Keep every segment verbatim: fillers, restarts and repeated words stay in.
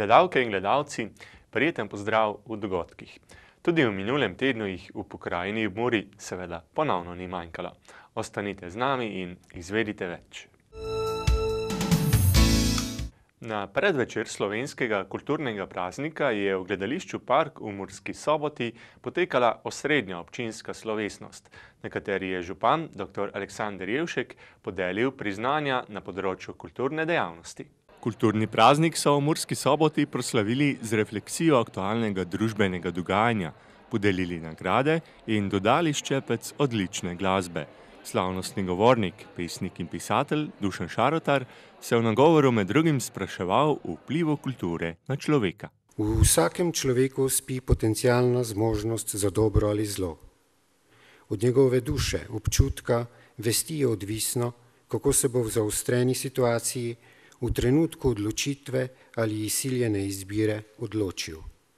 Gledalke in gledalci, prijeten pozdrav v dogodkih. Tudi v minulem tednu jih v pokrajini ob Muri seveda ponovno ni manjkalo. Ostanite z nami in izvedite več. Na predvečer slovenskega kulturnega praznika je v gledališču Park v Murski Soboti potekala osrednja občinska slovesnost, na kateri je župan doktor Aleksander Jevšek podelil priznanja na področju kulturne dejavnosti. Kulturni praznik so v Murski Soboti proslavili z refleksijo aktualnega družbenega dogajanja, podelili nagrade in dodali ščepec odlične glasbe. Slavnostni govornik, pesnik in pisatelj Dušan Šarotar se v nagovoru med drugim spraševal o vplivu kulture na človeka. V vsakem človeku spi potencialna zmožnost za dobro ali zlo. Od njegove duše, občutka, vesti je odvisno, kako se bo v zaostreni situaciji v trenutku odločitve ali izsiljene izbire odločil.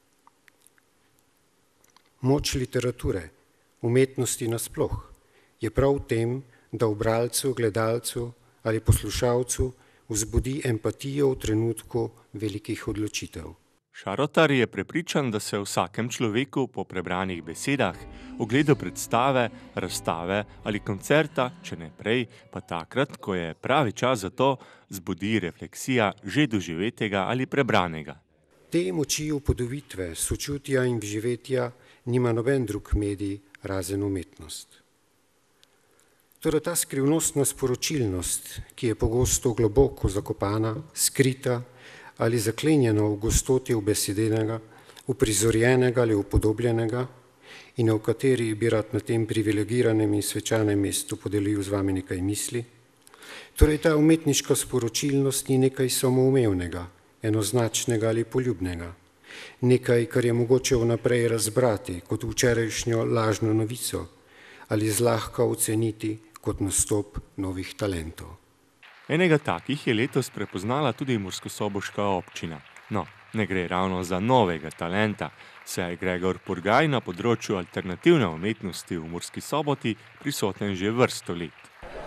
Moč literature, umetnosti nasploh, je prav v tem, da v bralcu, gledalcu ali poslušalcu vzbudi empatijo v trenutku velikih odločitev. Šarotar je prepričan, da se v vsakem človeku po prebranih besedah, ogledu predstave, razstave ali koncerta, če ne prej, pa takrat, ko je pravi čas za to, zbudi refleksija že doživetega ali prebranega. Te moči upodobitve, sočutja in vživetja nima noben drug medij razen umetnost. Torej ta skrivnostna sporočilnost, ki je pogosto globoko zakopana, skrita ali zaklenjena v gostoti ubesedenega, uprizorjenega ali upodobljenega in o kateri bi rad na tem privilegiranem in svečanem mestu podelil z vami nekaj misli. Torej ta umetniška sporočilnost ni nekaj samoumevnega, enoznačnega ali poljubnega. Nekaj, kar je mogoče vnaprej razbrati kot včerajšnjo lažno novico ali zlahka oceniti kot nastop novih talentov. Enega takih je letos prepoznala tudi murskosoboška občina. No, ne gre ravno za novega talenta, saj je Gregor Purgaj na področju alternativne umetnosti v Murski Soboti prisoten že vrsto let.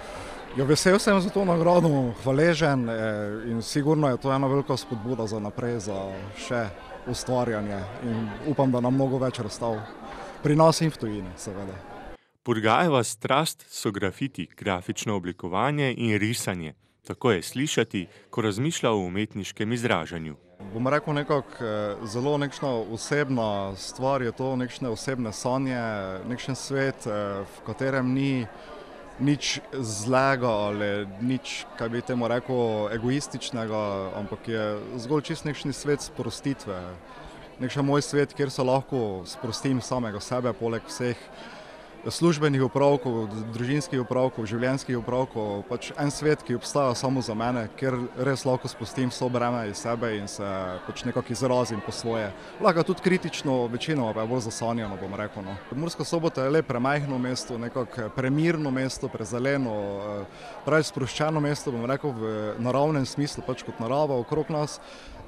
Ja, vesel sem za to nagrado, hvaležen in sigurno je to ena velika spodbuda za naprej, za še ustvarjanje in upam, da nam mnogo več razstav pri nas in v tujini, seveda. Purgajeva strast so grafiti, grafično oblikovanje in risanje. Tako je slišati, ko razmišlja o umetniškem izražanju. Bom rekel nekako zelo nekšna osebna stvar, je to nekšne osebne sanje, nekšen svet, v katerem ni nič zlega ali nič, kaj bi temu rekel, egoističnega, ampak je zgolj čist nekšni svet sprostitve. Nekšen moj svet, kjer se lahko sprostim samega sebe, poleg vseh službenih opravkov, družinskih opravkov, življenjskih opravkov, pač en svet, ki obstaja samo za mene, kjer res lahko spustim vso breme iz sebe in se pač nekako izrazim po svoje. Lahko tudi kritično, večinoma pa je bolj zasanjeno, bom rekel. No. Murska Sobota je le premajhno mesto, nekako premirno mesto, prezeleno, pravi sproščeno mesto, bom rekel, v naravnem smislu, pač kot narava okrog nas,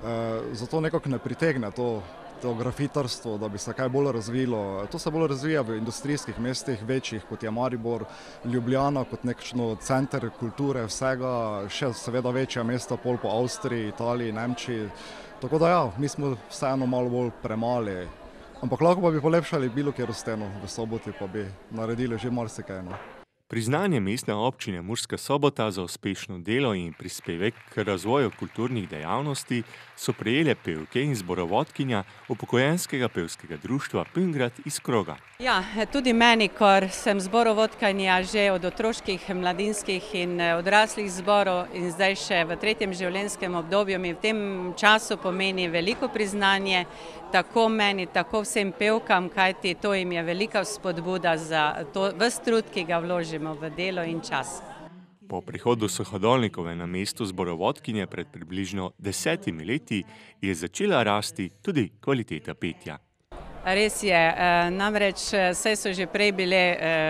zato nekako ne pritegne to to grafitarstvo, da bi se kaj bolj razvilo. To se bolj razvija v industrijskih mestih, večjih, kot je Maribor, Ljubljana, kot nekšno center kulture vsega, še seveda večja mesta, pol po Avstriji, Italiji, Nemčiji. Tako da ja, mi smo vseeno malo bolj premali. Ampak lahko pa bi polepšali bilo kjer steno v Soboti, pa bi naredili že marsikaj. No. Priznanje mestne občine Murska Sobota za uspešno delo in prispevek k razvoju kulturnih dejavnosti so prejele pevke in zborovodkinja upokojenskega pevskega društva Pingrad iz Kroga. Ja, tudi meni, ker sem zborovodkinja že od otroških, mladinskih in odraslih zborov in zdaj še v tretjem življenjskem obdobju, mi v tem času pomeni veliko priznanje, tako meni, tako vsem pevkam, kajti to jim je velika spodbuda za to ves trud, ki ga vložimo v delo in čas. Po prihodu Suhodolnikove na mesto zborovodkinje pred približno desetimi leti je začela rasti tudi kvaliteta petja. Res je, namreč saj so že prej bile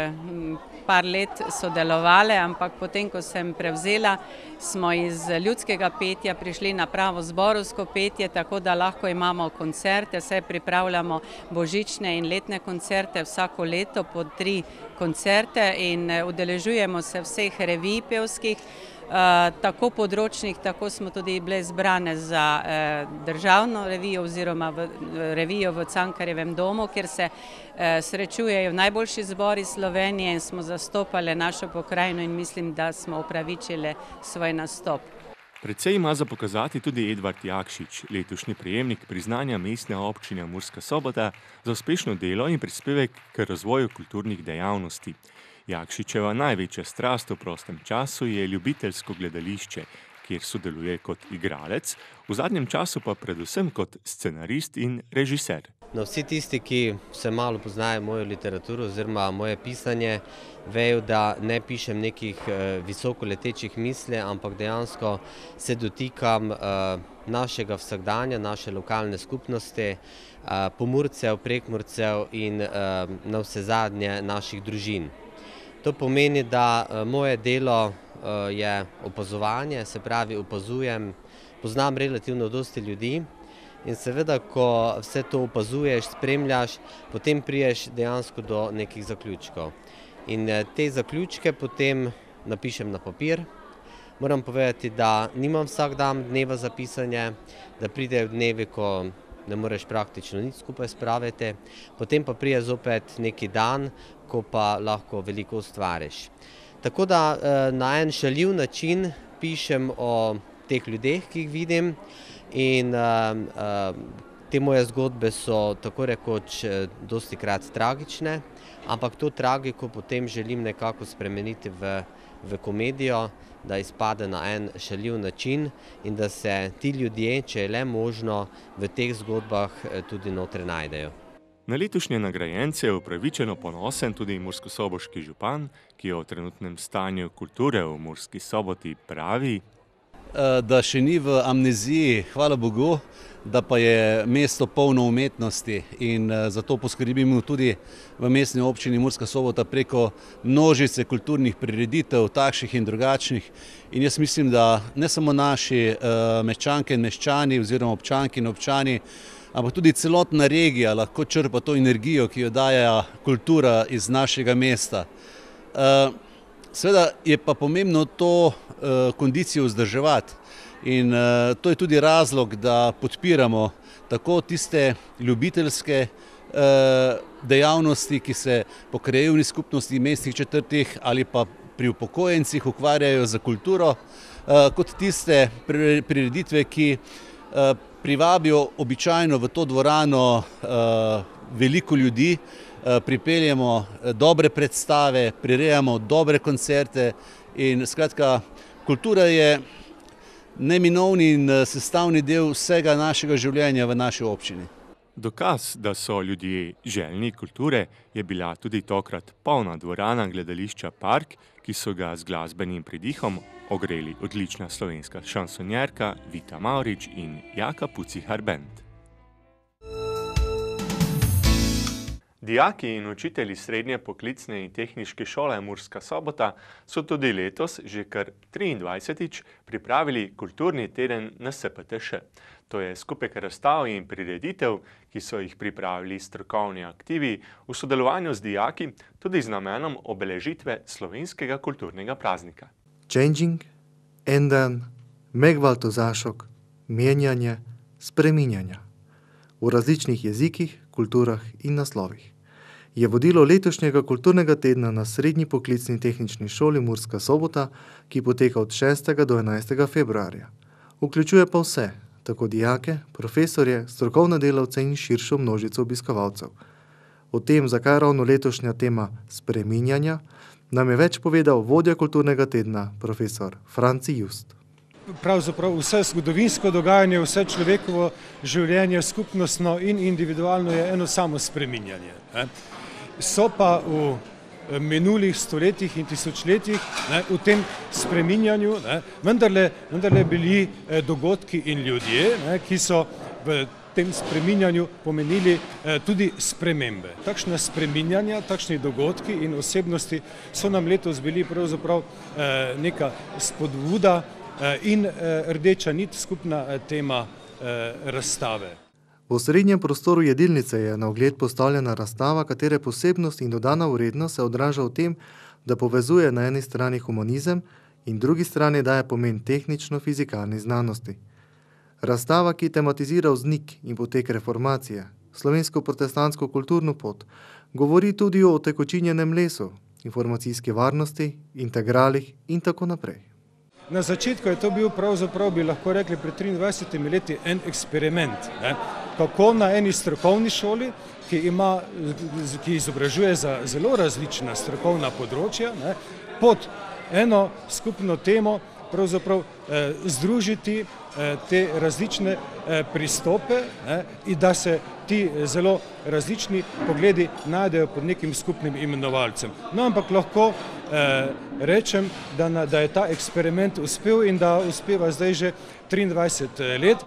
par let sodelovale, ampak potem, ko sem prevzela, smo iz ljudskega petja prišli na pravo zborovsko petje, tako da lahko imamo koncerte, saj pripravljamo božične in letne koncerte vsako leto po tri koncerte in udeležujemo se vseh revij pevskih. tako področnih, tako smo tudi bile zbrane za državno revijo oziroma v revijo v Cankarjevem domu, kjer se srečujejo najboljši zbori Slovenije in smo zastopali našo pokrajino in mislim, da smo upravičili svoj nastop. Precej ima za pokazati tudi Edvard Jakšič, letošnji prejemnik priznanja Mestne občine Murska Sobota za uspešno delo in prispevek k razvoju kulturnih dejavnosti. Jakšičeva največja strast v prostem času je ljubiteljsko gledališče, kjer sodeluje kot igralec, v zadnjem času pa predvsem kot scenarist in režiser. No, vsi tisti, ki se malo poznajo mojo literaturo oziroma moje pisanje, vejo, da ne pišem nekih visokoletečih misli, ampak dejansko se dotikam našega vsakdanja, naše lokalne skupnosti, Pomurcev, Prekmurcev in navsezadnje naših družin. To pomeni, da moje delo je opazovanje, se pravi opazujem, poznam relativno dosti ljudi in seveda, ko vse to opazuješ, spremljaš, potem priješ dejansko do nekih zaključkov. In te zaključke potem napišem na papir. Moram povedati, da nimam vsak dan dneva za pisanje, da pridejo dnevi, ko ne moreš praktično nič skupaj spraviti, potem pa prije zopet neki dan, ko pa lahko veliko ustvariš. Tako da na en šaljiv način pišem o teh ljudeh, ki jih vidim in te moje zgodbe so tako rekoč dostikrat tragične, ampak to tragiko potem želim nekako spremeniti v, v komedijo, da izpade na en šaljiv način in da se ti ljudje, če je le možno, v teh zgodbah tudi notre najdejo. Na letošnje nagrajence je upravičeno ponosen tudi murskosoboški župan, ki o trenutnem stanju kulture v Murski Soboti pravi, da še ni v amneziji, hvala Bogu, da pa je mesto polno umetnosti in zato poskrbimo tudi v Mestni občini Murska Sobota preko množice kulturnih prireditev, takšnih in drugačnih. In jaz mislim, da ne samo naši meščanke in meščani oziroma občanki in občani, ampak tudi celotna regija lahko črpa to energijo, ki jo daje kultura iz našega mesta. Seveda je pa pomembno to kondicijo vzdrževati in to je tudi razlog, da podpiramo tako tiste ljubiteljske dejavnosti, ki se po krajevni skupnosti, mestnih četrtih ali pa pri upokojencih ukvarjajo za kulturo, kot tiste prireditve, ki privabijo običajno v to dvorano veliko ljudi, pripeljemo dobre predstave, prirejamo dobre koncerte in skratka, kultura je neminovni in sestavni del vsega našega življenja v naši občini. Dokaz, da so ljudje željni kulture, je bila tudi tokrat polna dvorana gledališča Park, ki so ga z glasbenim pridihom ogreli odlična slovenska šansonjerka Vita Mavrič in Jaka Pucihar Band. Dijaki in učitelji srednje poklicne in tehniške šole Murska Sobota so tudi letos, že kar triindvajsetič, pripravili kulturni teden na S P T Š. To je skupek razstav in prireditev, ki so jih pripravili strokovni aktivi v sodelovanju z dijaki, tudi z namenom obeležitve slovenskega kulturnega praznika. Changing, en dan, megváltozások, menjanje, spreminjanja. V različnih jezikih, kulturah in naslovih. Je vodilo letošnjega kulturnega tedna na Srednji poklicni tehnični šoli Murska Sobota, ki poteka od šestega do enajstega februarja. Vključuje pa vse, tako dijake, profesorje, strokovne delavce in širšo množico obiskovalcev. O tem, zakaj ravno letošnja tema spreminjanja, nam je več povedal vodja kulturnega tedna, profesor Franci Just. Pravzaprav vse zgodovinsko dogajanje, vse človekovo življenje, skupnostno in individualno je eno samo spreminjanje. So pa v minulih stoletjih in tisočletjih v tem spreminjanju vendarle, vendarle bili dogodki in ljudje, ki so v tem spreminjanju pomenili tudi spremembe. Takšna spreminjanja, takšni dogodki in osebnosti so nam letos bili pravzaprav neka spodbuda in rdeča nit, skupna tema razstave. V osrednjem prostoru jedilnice je na ogled postavljena razstava, katere posebnost in dodana vrednost se odraža v tem, da povezuje na eni strani humanizem in drugi strani daje pomen tehnično-fizikalni znanosti. Razstava, ki tematizira vznik in potek reformacije, slovensko-protestantsko kulturno pot, govori tudi o utekočinjenem lesu, informacijski varnosti, integralih in tako naprej. Na začetku je to bil pravzaprav, bi lahko rekli, pred triindvajsetimi leti en eksperiment, ne? Kako na eni strokovni šoli, ki ima, ki izobražuje za zelo različna strokovna področja, ne? Pod eno skupno temo pravzaprav eh, združiti eh, te različne eh, pristope, ne? In da se ti zelo različni pogledi najdejo pod nekim skupnim imenovalcem. No, ampak lahko eh, rečem, da, na, da je ta eksperiment uspel in da uspeva zdaj že triindvajset let.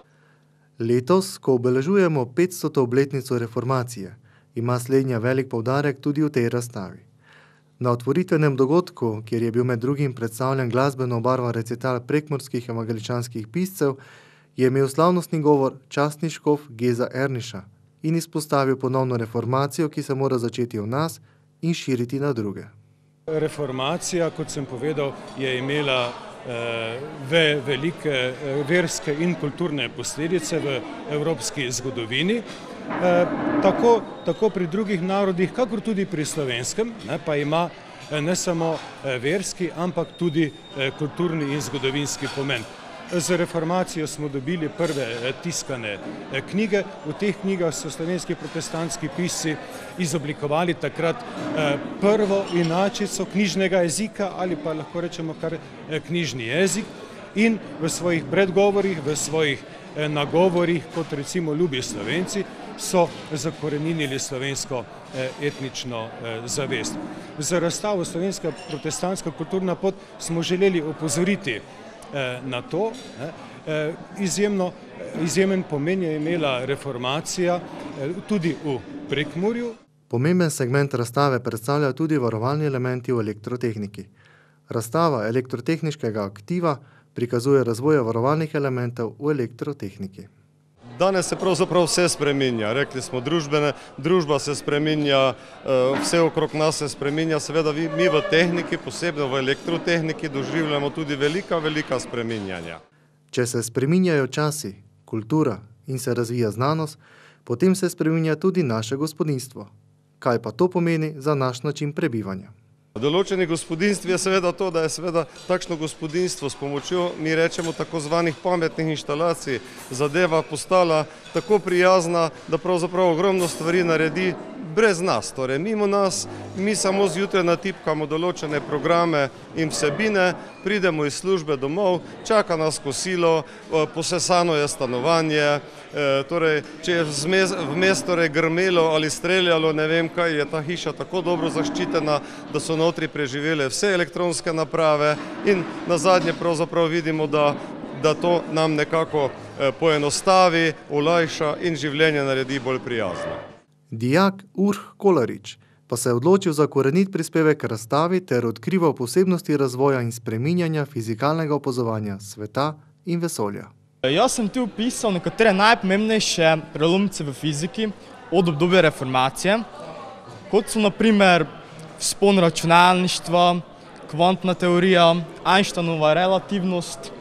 Letos, ko obeležujemo petstoto obletnico reformacije, ima slednja velik poudarek tudi v tej razstavi. Na otvoritvenem dogodku, kjer je bil med drugim predstavljen glasbeno obarvan recital prekmurskih evangeličanskih piscev, je imel slavnostni govor častni škof Geza Erniša in izpostavil ponovno reformacijo, ki se mora začeti v nas in širiti na druge. Reformacija, kot sem povedal, je imela eh, ve, velike eh, verske in kulturne posledice v evropski zgodovini. Eh, tako, tako pri drugih narodih, kakor tudi pri slovenskem, ne, pa ima eh, ne samo eh, verski, ampak tudi eh, kulturni in zgodovinski pomen. Z reformacijo smo dobili prve eh, tiskane eh, knjige. V teh knjigah so slovenski protestantski pisci izoblikovali takrat eh, prvo inačico knjižnega jezika ali pa lahko rečemo kar eh, knjižni jezik in v svojih predgovorih, v svojih eh, nagovorih, kot recimo ljubi Slovenci, so zakoreninili slovensko eh, etnično eh, zavest. Z razstavo Slovenska protestantska kulturna pot smo želeli opozoriti na to. Izjemno, izjemen pomen je imela reformacija tudi v Prekmurju. Pomemben segment razstave predstavljajo tudi varovalni elementi v elektrotehniki. Razstava elektrotehniškega aktiva prikazuje razvoj varovalnih elementov v elektrotehniki. Danes se pravzaprav vse spreminja, rekli smo, družbene, družba se spreminja, vse okrog nas se spreminja, seveda mi v tehniki, posebno v elektrotehniki, doživljamo tudi velika, velika spreminjanja. Če se spreminjajo časi, kultura in se razvija znanost, potem se spreminja tudi naše gospodinjstvo. Kaj pa to pomeni za naš način prebivanja? V določenih gospodinstv je seveda to, da je seveda takšno gospodinjstvo s pomočjo, mi rečemo, tako zvanih pametnih inštalacij, zadeva postala tako prijazna, da pravzaprav ogromno stvari naredi brez nas, torej mimo nas, mi samo zjutraj natipkamo določene programe in vsebine, pridemo iz službe domov, čaka nas kosilo, posesano je stanovanje, torej, če je vmes torej grmelo ali streljalo, ne vem kaj, je ta hiša tako dobro zaščitena, da so notri preživele vse elektronske naprave in nazadnje pravzaprav vidimo, da, da to nam nekako poenostavi, olajša in življenje naredi bolj prijazno. Dijak Urh Kolarič pa se je odločil za korenit prispevek k razstavi ter odkrival posebnosti razvoja in spreminjanja fizikalnega opazovanja sveta in vesolja. Jaz sem tu opisal nekatere najpomembnejše prelomnice v fiziki od obdobja reformacije, kot so na primer vzpon računalništva, kvantna teorija, Einsteinova relativnost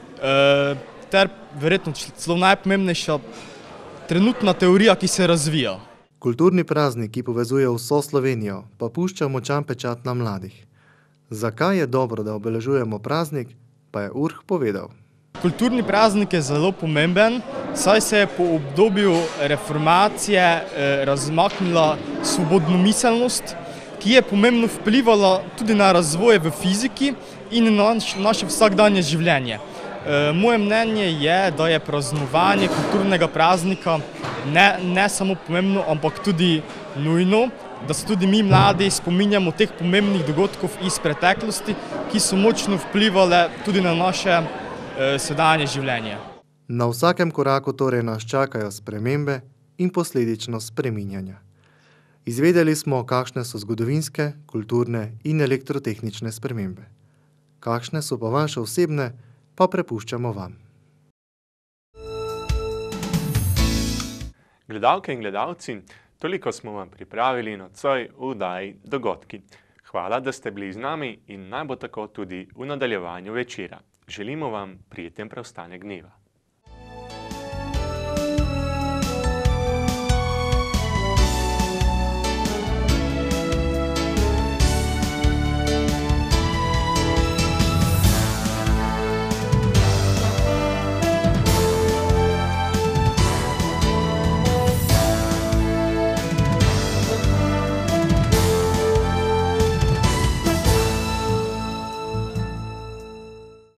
ter verjetno celo najpomembnejša trenutna teorija, ki se razvija. Kulturni praznik, ki povezuje vso Slovenijo, pa pušča močan pečat na mladih. Zakaj je dobro, da obeležujemo praznik, pa je Urh povedal. Kulturni praznik je zelo pomemben, saj se je po obdobju reformacije eh, razmaknila svobodna miselnost, ki je pomembno vplivala tudi na razvoj v fiziki in na naše vsakdanje življenje. E, moje mnenje je, da je praznovanje kulturnega praznika ne, ne samo pomembno, ampak tudi nujno, da se tudi mi mladi spominjamo teh pomembnih dogodkov iz preteklosti, ki so močno vplivale tudi na naše e, sedanje življenje. Na vsakem koraku torej nas čakajo spremembe in posledično spreminjanja. Izvedeli smo, kakšne so zgodovinske, kulturne in elektrotehnične spremembe. Kakšne so pa vaše osebne, pa prepuščamo vam. Gledalke in gledalci, toliko smo vam pripravili nocoj v oddaji Dogodki. Hvala, da ste bili z nami in naj bo tako tudi v nadaljevanju večera. Želimo vam prijeten preostanek dneva.